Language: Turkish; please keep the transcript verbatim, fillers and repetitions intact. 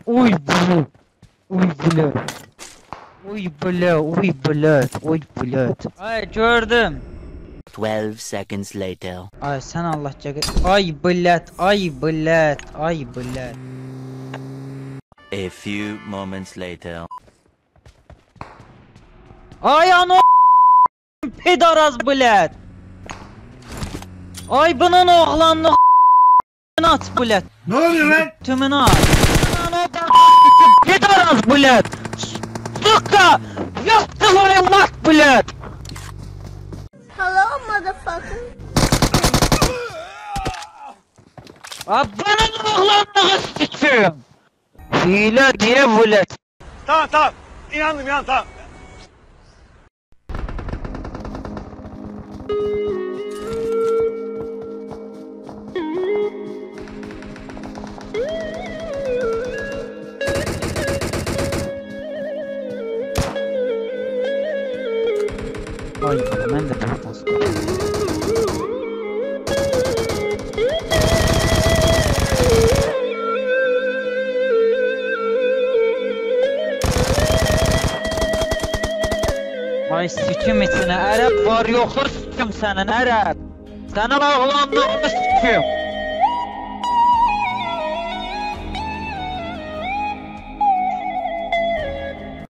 Uy bulu. Uy bulu. Uy bulu. Uy bulu. Uy bulu. Ay gördüm. twelve seconds later. Ay sen Allah cəqət. Ay bülət. Ay bülət. Ay bülət. A few moments later. Ay ano pedaraz bülət. Ay bunun oğlanını at bülət. Ne oluyor lan? Tümünü at. Ano pedaraz bülət. Suka. Yaptılar mat bülət. Hello, motherfucker. Abbanın oğlanını s***im. Hile diye bülət. Tamam tamam. İnandım ya tamam. Ay ben de biraz. Ay sikim içine Ərəb var yoxdur sikim sənin Ərəb. Sənin oğlanlığını sikim.